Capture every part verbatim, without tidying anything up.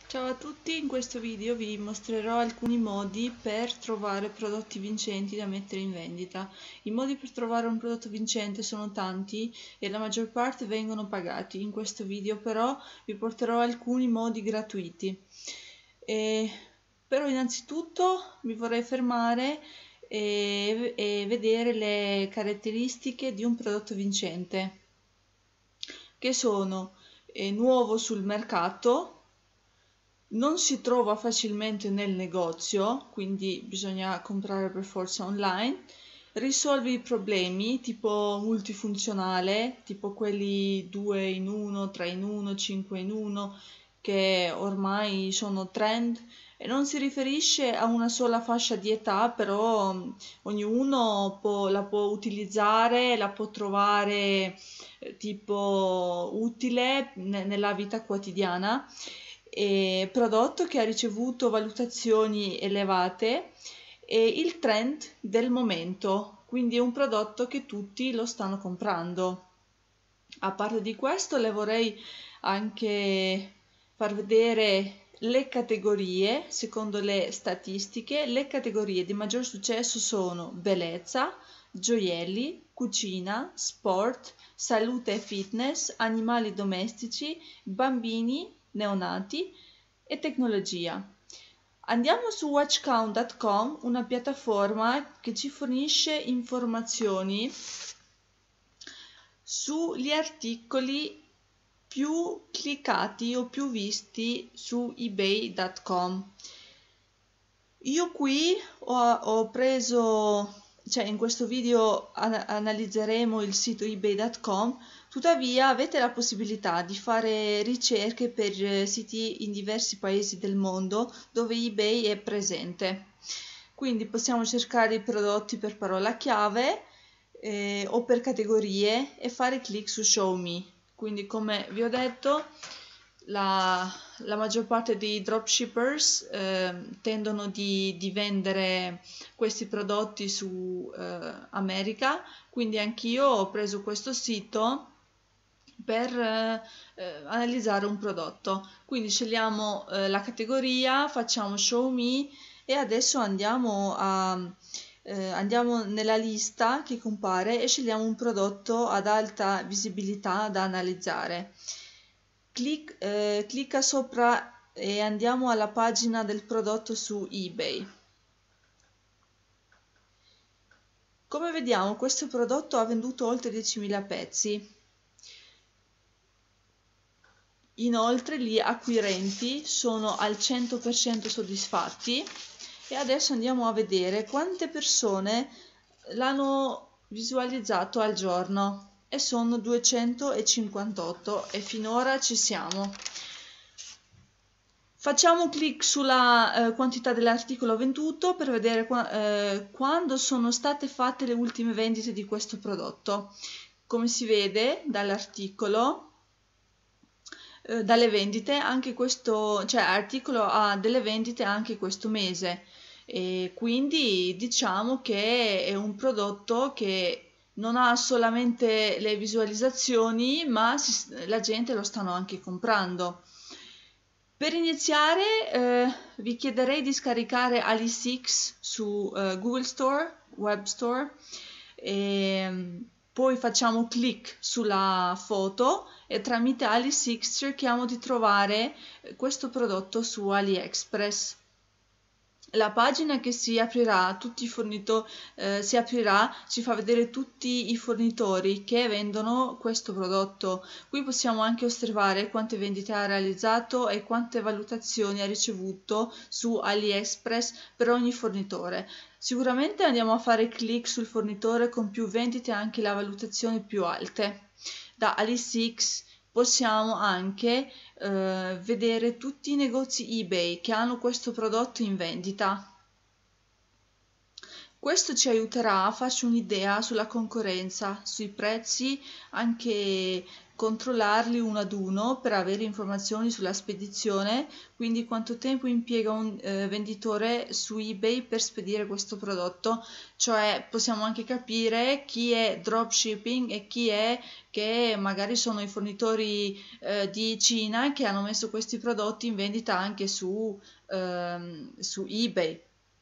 Ciao a tutti, in questo video vi mostrerò alcuni modi per trovare prodotti vincenti da mettere in vendita. I modi per trovare un prodotto vincente sono tanti e la maggior parte vengono pagati. In questo video però vi porterò alcuni modi gratuiti. E, però innanzitutto mi vorrei fermare e, e vedere le caratteristiche di un prodotto vincente, che sono eh, nuovo sul mercato, non si trova facilmente nel negozio, quindi bisogna comprare per forza online, risolve i problemi tipo multifunzionale, tipo quelli due in uno, tre in uno, cinque in uno, che ormai sono trend, e non si riferisce a una sola fascia di età, però mh, ognuno può- la può utilizzare, la può trovare eh, tipo utile ne- nella vita quotidiana. E prodotto che ha ricevuto valutazioni elevate e il trend del momento, quindi è un prodotto che tutti lo stanno comprando. A parte di questo, le vorrei anche far vedere le categorie, secondo le statistiche. Le categorie di maggior successo sono bellezza, gioielli, cucina, sport, salute e fitness, animali domestici, bambini, neonati e tecnologia. Andiamo su watch count punto com, una piattaforma che ci fornisce informazioni sugli articoli più cliccati o più visti su ebay punto com. Io qui ho, ho preso, cioè in questo video an- analizzeremo il sito ebay punto com, tuttavia avete la possibilità di fare ricerche per eh, siti in diversi paesi del mondo dove eBay è presente. Quindi possiamo cercare i prodotti per parola chiave eh, o per categorie e fare clic su Show Me. Quindi, come vi ho detto, la, la maggior parte dei dropshippers eh, tendono di, di vendere questi prodotti su eh, America, quindi anch'io ho preso questo sito per eh, eh, analizzare un prodotto. Quindi scegliamo eh, la categoria, facciamo Show Me e adesso andiamo a eh, andiamo nella lista che compare e scegliamo un prodotto ad alta visibilità da analizzare. Clic, eh, clicca sopra e andiamo alla pagina del prodotto su eBay. Come vediamo, questo prodotto ha venduto oltre diecimila pezzi. Inoltre gli acquirenti sono al cento per cento soddisfatti e adesso andiamo a vedere quante persone l'hanno visualizzato al giorno e sono duecentocinquantotto e finora ci siamo. Facciamo clic sulla eh, quantità dell'articolo venduto per vedere qua, eh, quando sono state fatte le ultime vendite di questo prodotto. Come si vede dall'articolo, eh, dalle vendite, anche questo, cioè articolo ha delle vendite anche questo mese e quindi diciamo che è un prodotto che non ha solamente le visualizzazioni, ma si, la gente lo stanno anche comprando. Per iniziare eh, vi chiederei di scaricare AliSix su eh, Google Store, Web Store, e poi facciamo clic sulla foto e tramite AliSix cerchiamo di trovare questo prodotto su AliExpress. La pagina che si aprirà, tutti i fornitori, eh, si aprirà, ci fa vedere tutti i fornitori che vendono questo prodotto. Qui possiamo anche osservare quante vendite ha realizzato e quante valutazioni ha ricevuto su AliExpress per ogni fornitore. Sicuramente andiamo a fare clic sul fornitore con più vendite e anche la valutazione più alte. Da AliSix possiamo anche eh, vedere tutti i negozi eBay che hanno questo prodotto in vendita. Questo ci aiuterà a farci un'idea sulla concorrenza, sui prezzi, anche controllarli uno ad uno per avere informazioni sulla spedizione, quindi quanto tempo impiega un eh, venditore su eBay per spedire questo prodotto, cioè possiamo anche capire chi è dropshipping e chi è che magari sono i fornitori eh, di Cina che hanno messo questi prodotti in vendita anche su, ehm, su eBay.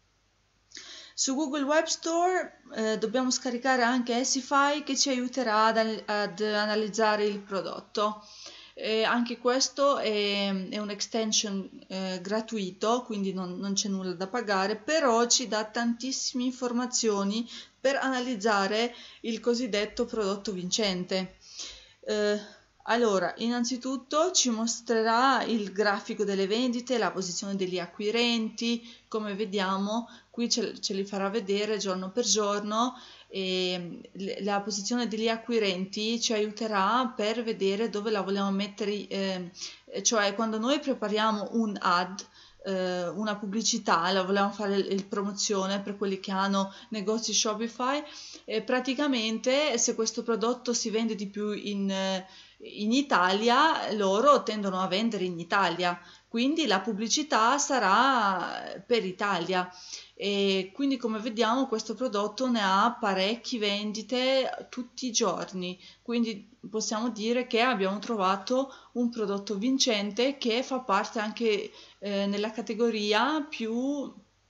Su Google Web Store eh, dobbiamo scaricare anche Essify che ci aiuterà ad, ad analizzare il prodotto. E anche questo è, è un extension eh, gratuito, quindi non, non c'è nulla da pagare, però ci dà tantissime informazioni per analizzare il cosiddetto prodotto vincente. Eh, allora, innanzitutto ci mostrerà il grafico delle vendite, la posizione degli acquirenti, come vediamo, qui ce, ce li farà vedere giorno per giorno e la posizione degli acquirenti ci aiuterà per vedere dove la vogliamo mettere, eh, cioè quando noi prepariamo un ad, eh, una pubblicità, la vogliamo fare il, il promozione per quelli che hanno negozi Shopify, e praticamente se questo prodotto si vende di più in, in Italia, loro tendono a vendere in Italia, quindi la pubblicità sarà per Italia. E quindi come vediamo questo prodotto ne ha parecchie vendite tutti i giorni, quindi possiamo dire che abbiamo trovato un prodotto vincente che fa parte anche eh, nella categoria più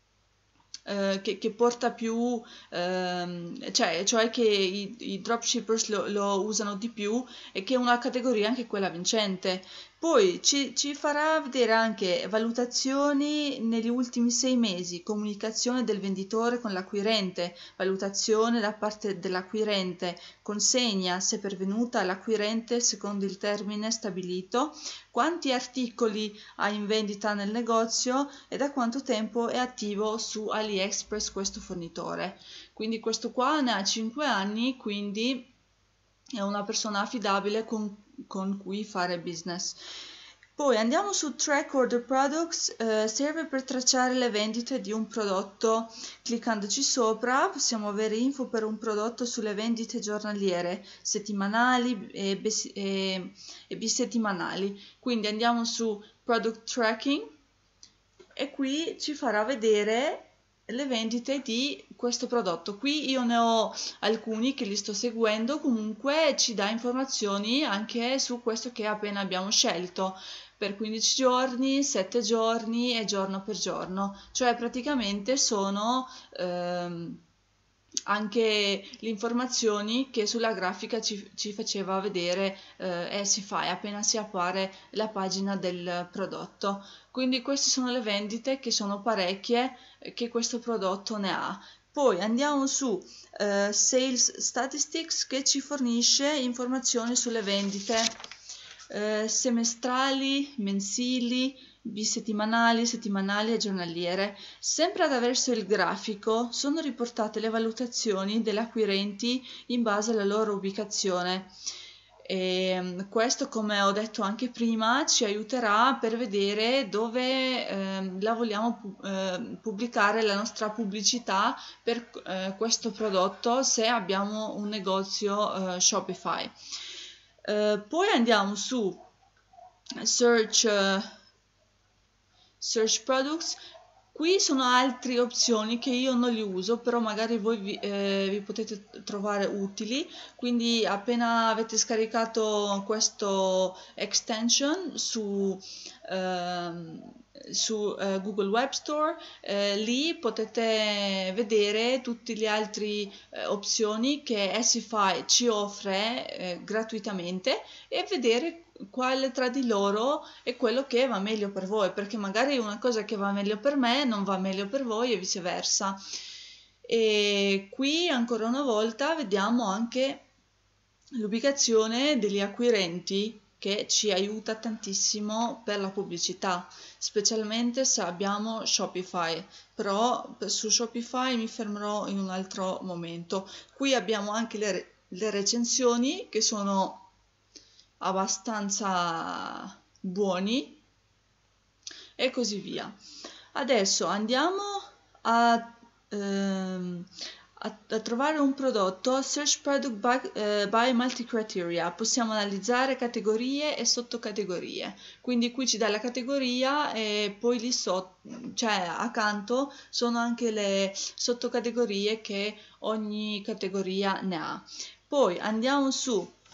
eh, che, che porta più ehm, cioè, cioè che i, i dropshippers lo, lo usano di più e che è una categoria anche quella vincente. Poi ci, ci farà vedere anche valutazioni negli ultimi sei mesi, comunicazione del venditore con l'acquirente, valutazione da parte dell'acquirente, consegna se pervenuta all'acquirente secondo il termine stabilito, quanti articoli ha in vendita nel negozio e da quanto tempo è attivo su AliExpress questo fornitore. Quindi questo qua ne ha cinque anni, quindi è una persona affidabile con con cui fare business. Poi andiamo su Track Order Products, eh, serve per tracciare le vendite di un prodotto. Cliccandoci sopra possiamo avere info per un prodotto sulle vendite giornaliere, settimanali e, bis- e, e bisettimanali. Quindi andiamo su Product Tracking e qui ci farà vedere le vendite di questo prodotto. Qui io ne ho alcuni che li sto seguendo, comunque ci dà informazioni anche su questo che appena abbiamo scelto per quindici giorni, sette giorni e giorno per giorno, cioè praticamente sono ehm, anche le informazioni che sulla grafica ci, ci faceva vedere eh, Essify appena si appare la pagina del prodotto. Quindi queste sono le vendite, che sono parecchie, che questo prodotto ne ha. Poi andiamo su eh, Sales Statistics, che ci fornisce informazioni sulle vendite eh, semestrali, mensili, bisettimanali, settimanali e giornaliere. Sempre attraverso il grafico sono riportate le valutazioni degli acquirenti in base alla loro ubicazione. E questo, come ho detto anche prima, ci aiuterà per vedere dove eh, la vogliamo eh, pubblicare la nostra pubblicità per eh, questo prodotto, se abbiamo un negozio eh, Shopify. Eh, poi andiamo su Search, uh, Search Products. Qui sono altre opzioni che io non li uso, però magari voi vi, eh, vi potete trovare utili. Quindi appena avete scaricato questo extension su, ehm, su eh, Google Web Store, eh, lì potete vedere tutte le altre eh, opzioni che Essify ci offre eh, gratuitamente e vedere quale tra di loro è quello che va meglio per voi, perché magari una cosa che va meglio per me non va meglio per voi e viceversa. E qui ancora una volta vediamo anche l'ubicazione degli acquirenti, che ci aiuta tantissimo per la pubblicità, specialmente se abbiamo Shopify, però su Shopify mi fermerò in un altro momento. Qui abbiamo anche le, le recensioni, che sono abbastanza buoni e così via. Adesso andiamo a, ehm, A, a trovare un prodotto, search product by, uh, by multi-criteria, possiamo analizzare categorie e sottocategorie, quindi qui ci dà la categoria e poi lì sotto, cioè accanto, sono anche le sottocategorie che ogni categoria ne ha. Poi andiamo su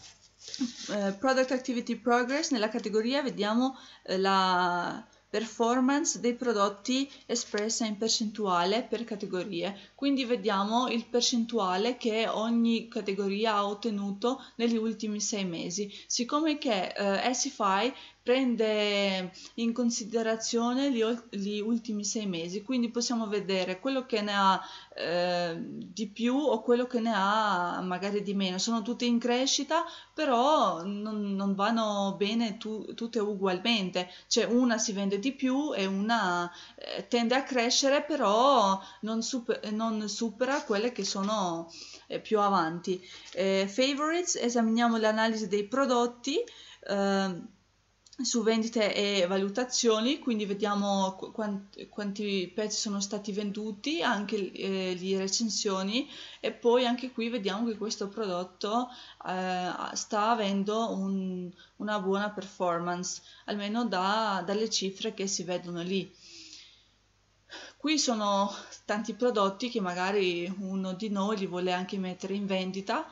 uh, Product Activity Progress, nella categoria vediamo uh, la performance dei prodotti espressa in percentuale per categorie, quindi vediamo il percentuale che ogni categoria ha ottenuto negli ultimi sei mesi. Siccome che eh, Essify prende in considerazione gli, gli ultimi sei mesi, quindi possiamo vedere quello che ne ha eh, di più o quello che ne ha magari di meno. Sono tutte in crescita, però non, non vanno bene tu, tutte ugualmente, cioè una si vende di più e una eh, tende a crescere, però non, super, non supera quelle che sono eh, più avanti. Eh, favorites, esaminiamo l'analisi dei prodotti eh, su vendite e valutazioni, quindi vediamo quanti, quanti pezzi sono stati venduti, anche eh, le recensioni, e poi anche qui vediamo che questo prodotto eh, sta avendo un, una buona performance, almeno da, dalle cifre che si vedono lì. Qui sono tanti prodotti che magari uno di noi li vuole anche mettere in vendita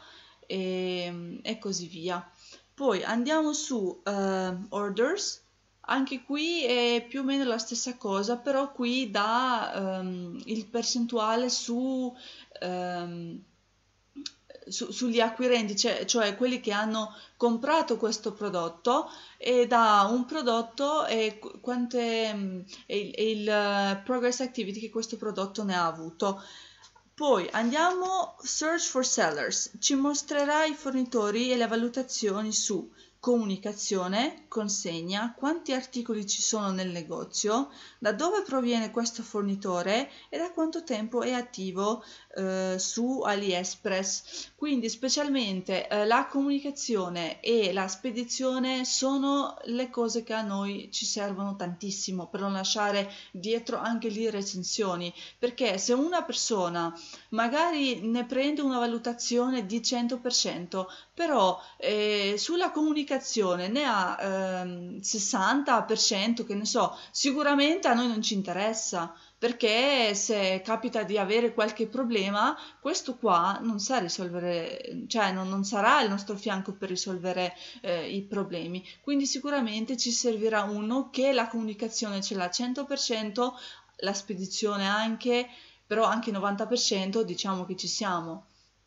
e, e così via. Poi andiamo su uh, Orders, anche qui è più o meno la stessa cosa, però qui dà um, il percentuale su... Um, Su, sugli acquirenti, cioè, cioè quelli che hanno comprato questo prodotto, e da un prodotto e quante è il, è il progress activity che questo prodotto ne ha avuto. Poi andiamo search for sellers, ci mostrerà i fornitori e le valutazioni su comunicazione, consegna, quanti articoli ci sono nel negozio, da dove proviene questo fornitore e da quanto tempo è attivo eh, su AliExpress. Quindi specialmente eh, la comunicazione e la spedizione sono le cose che a noi ci servono tantissimo per non lasciare dietro anche le recensioni, perché se una persona magari ne prende una valutazione di cento per cento, però eh, sulla comunicazione ne ha ehm, sessanta per cento, che ne so, sicuramente a noi non ci interessa, perché se capita di avere qualche problema, questo qua non sa risolvere, cioè non, non sarà al nostro fianco per risolvere eh, i problemi. Quindi sicuramente ci servirà uno che la comunicazione ce l'ha al cento per cento, la spedizione anche, però anche novanta per cento diciamo che ci siamo.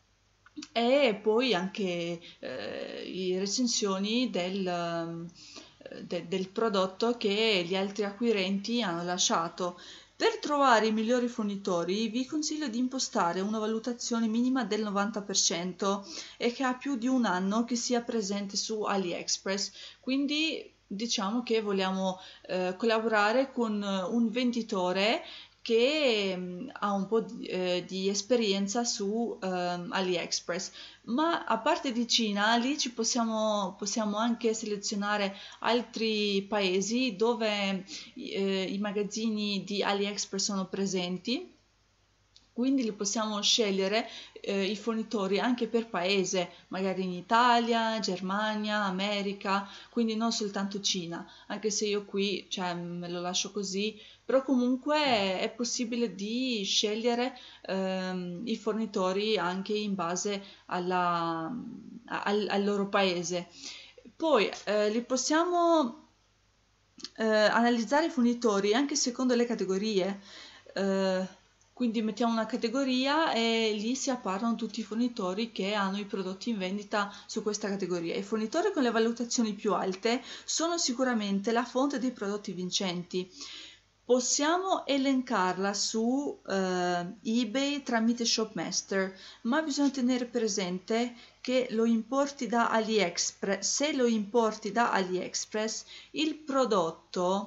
E poi anche eh, le recensioni del, de, del prodotto che gli altri acquirenti hanno lasciato. Per trovare i migliori fornitori vi consiglio di impostare una valutazione minima del novanta per cento e che ha più di un anno che sia presente su AliExpress, quindi diciamo che vogliamo eh, collaborare con un venditore che mh, ha un po' di, eh, di esperienza su ehm, AliExpress, ma a parte di Cina, lì ci possiamo, possiamo anche selezionare altri paesi dove eh, i magazzini di AliExpress sono presenti. Quindi li possiamo scegliere eh, i fornitori anche per paese, magari in Italia, Germania, America, quindi non soltanto Cina, anche se io qui cioè, me lo lascio così, però comunque è possibile di scegliere ehm, i fornitori anche in base alla, al, al loro paese. Poi eh, li possiamo eh, analizzare i fornitori anche secondo le categorie. Eh, Quindi mettiamo una categoria e lì si apparono tutti i fornitori che hanno i prodotti in vendita su questa categoria. I fornitori con le valutazioni più alte sono sicuramente la fonte dei prodotti vincenti. Possiamo elencarla su eh, eBay tramite Shopmaster, ma bisogna tenere presente che lo importi da AliExpress. Se lo importi da AliExpress, il prodotto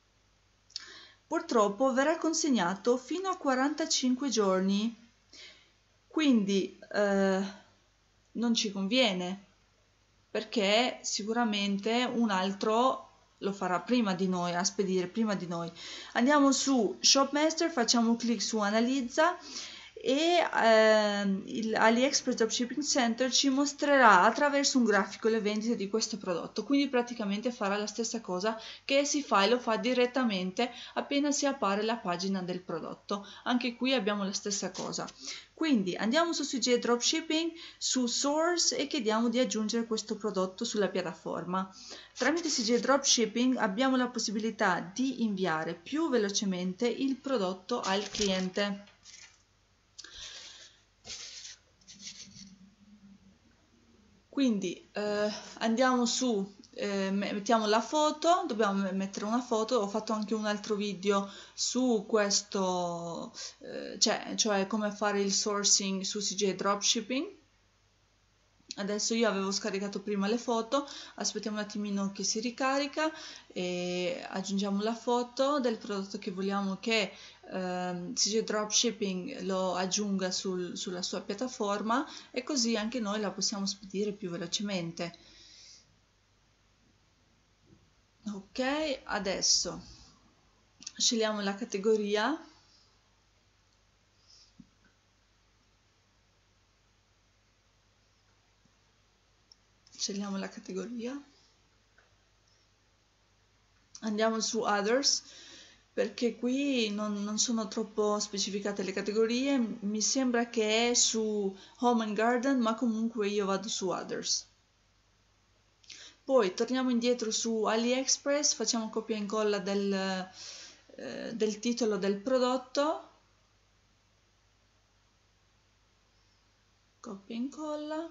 purtroppo verrà consegnato fino a quarantacinque giorni, quindi eh, non ci conviene, perché sicuramente un altro lo farà prima di noi, a spedire prima di noi. Andiamo su Shopmaster, facciamo clic su Analizza e ehm, il AliExpress Dropshipping Center ci mostrerà attraverso un grafico le vendite di questo prodotto, quindi praticamente farà la stessa cosa che Etsify lo fa direttamente appena si appare la pagina del prodotto. Anche qui abbiamo la stessa cosa. Quindi andiamo su C J Dropshipping, su Source e chiediamo di aggiungere questo prodotto sulla piattaforma. Tramite C J Dropshipping abbiamo la possibilità di inviare più velocemente il prodotto al cliente. Quindi eh, andiamo su, eh, mettiamo la foto, dobbiamo mettere una foto, ho fatto anche un altro video su questo, eh, cioè, cioè come fare il sourcing su C J Dropshipping. Adesso io avevo scaricato prima le foto, aspettiamo un attimino che si ricarica e aggiungiamo la foto del prodotto che vogliamo che ehm, C J Dropshipping lo aggiunga sul, sulla sua piattaforma e così anche noi la possiamo spedire più velocemente. Ok, adesso scegliamo la categoria. Scegliamo la categoria, andiamo su Others perché qui non, non sono troppo specificate le categorie, mi sembra che è su Home and Garden, ma comunque io vado su Others. Poi torniamo indietro su AliExpress, facciamo copia e incolla del, eh, del titolo del prodotto, copia e incolla.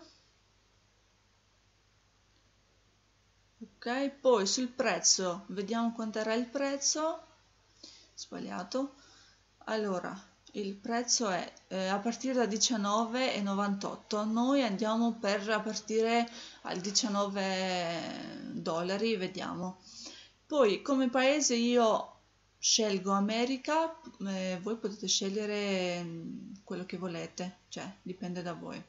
Ok, poi sul prezzo, vediamo quanto era il prezzo, sbagliato, allora il prezzo è eh, a partire da diciannove e novantotto, noi andiamo per a partire al diciannove dollari, vediamo. Poi come paese io scelgo America, eh, voi potete scegliere quello che volete, cioè dipende da voi.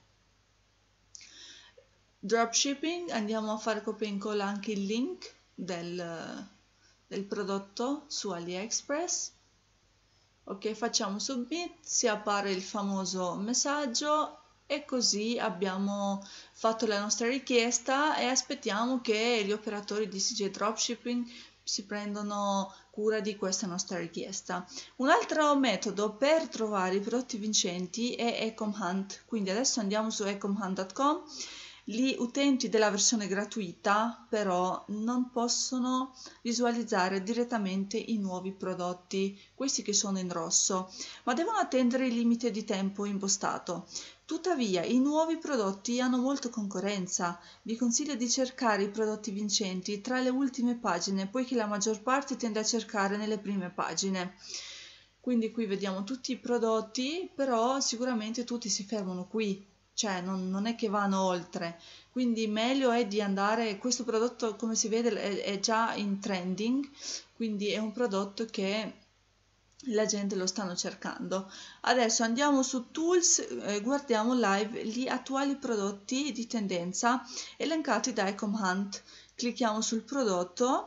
Dropshipping, andiamo a fare copia e incolla anche il link del, del prodotto su AliExpress. Ok, facciamo submit, si appare il famoso messaggio e così abbiamo fatto la nostra richiesta e aspettiamo che gli operatori di C J Dropshipping si prendono cura di questa nostra richiesta. Un altro metodo per trovare i prodotti vincenti è Ecom Hunt, quindi adesso andiamo su ecom hunt punto com. Gli utenti della versione gratuita però non possono visualizzare direttamente i nuovi prodotti, questi che sono in rosso, ma devono attendere il limite di tempo impostato. Tuttavia, i nuovi prodotti hanno molta concorrenza. Vi consiglio di cercare i prodotti vincenti tra le ultime pagine, poiché la maggior parte tende a cercare nelle prime pagine. Quindi qui vediamo tutti i prodotti, però sicuramente tutti si fermano qui. Cioè non, non è che vanno oltre, quindi meglio è di andare, questo prodotto come si vede è, è già in trending, quindi è un prodotto che la gente lo stanno cercando. Adesso andiamo su Tools, eh, guardiamo live gli attuali prodotti di tendenza elencati da Ecom Hunt, clicchiamo sul prodotto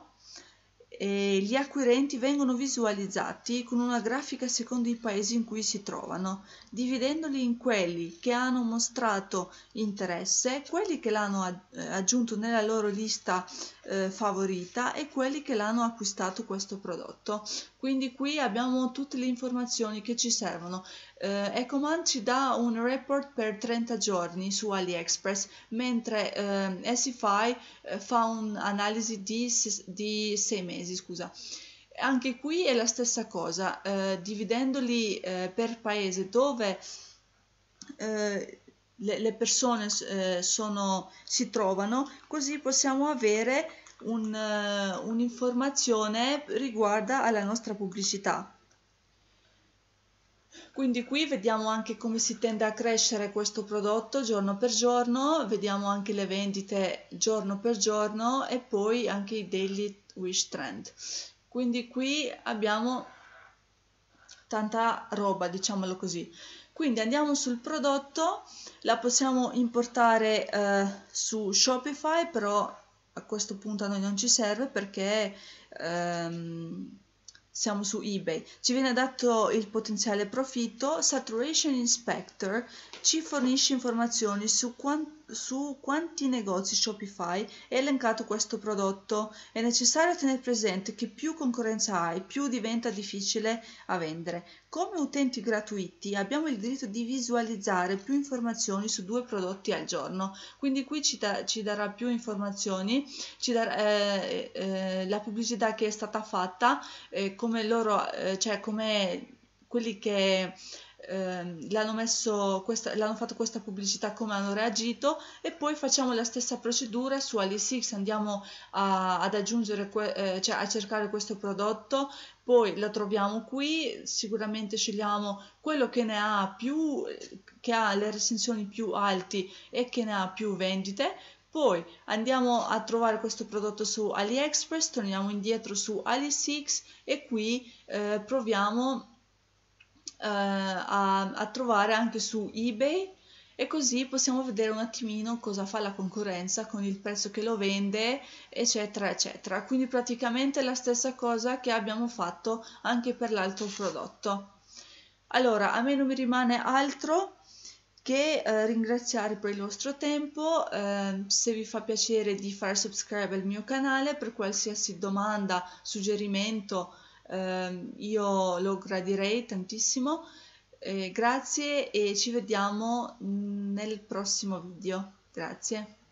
e gli acquirenti vengono visualizzati con una grafica secondo i paesi in cui si trovano, dividendoli in quelli che hanno mostrato interesse, quelli che l'hanno aggiunto nella loro lista eh, favorita e quelli che l'hanno acquistato questo prodotto. Quindi qui abbiamo tutte le informazioni che ci servono. Eh, Ecom Hunt ci dà un report per trenta giorni su AliExpress, mentre eh, Etsify eh, fa un'analisi di, di sei mesi, scusa. Anche qui è la stessa cosa, eh, dividendoli eh, per paese dove eh, le, le persone eh, sono, si trovano, così possiamo avere un, uh, un'informazione riguardo alla nostra pubblicità. Quindi qui vediamo anche come si tende a crescere questo prodotto giorno per giorno, vediamo anche le vendite giorno per giorno e poi anche i daily wish trend. Quindi qui abbiamo tanta roba, diciamolo così. Quindi andiamo sul prodotto, la possiamo importare eh, su Shopify, però a questo punto a noi non ci serve perché ehm, siamo su eBay, ci viene dato il potenziale profitto. Saturation Inspector ci fornisce informazioni su, quan- su quanti negozi Shopify è elencato questo prodotto. È necessario tenere presente che più concorrenza hai, più diventa difficile a vendere. Come utenti gratuiti abbiamo il diritto di visualizzare più informazioni su due prodotti al giorno, quindi qui ci, da- ci darà più informazioni, ci darà eh, eh, la pubblicità che è stata fatta, eh, come loro, eh, cioè come quelli che ehm, l'hanno messo questa, l'hanno fatto questa pubblicità, come hanno reagito, e poi facciamo la stessa procedura su AliExpress, andiamo a, ad aggiungere, que, eh, cioè a cercare questo prodotto, poi lo troviamo qui, sicuramente scegliamo quello che ne ha più, che ha le recensioni più alti e che ne ha più vendite. Poi andiamo a trovare questo prodotto su AliExpress, torniamo indietro su AliExpress e qui eh, proviamo eh, a, a trovare anche su eBay, e così possiamo vedere un attimino cosa fa la concorrenza con il prezzo che lo vende, eccetera eccetera. Quindi praticamente la stessa cosa che abbiamo fatto anche per l'altro prodotto. Allora, a me non mi rimane altro che eh, ringraziare per il vostro tempo. Eh, se vi fa piacere di fare subscribe al mio canale, per qualsiasi domanda, suggerimento, eh, io lo gradirei tantissimo. Eh, grazie e ci vediamo nel prossimo video. Grazie.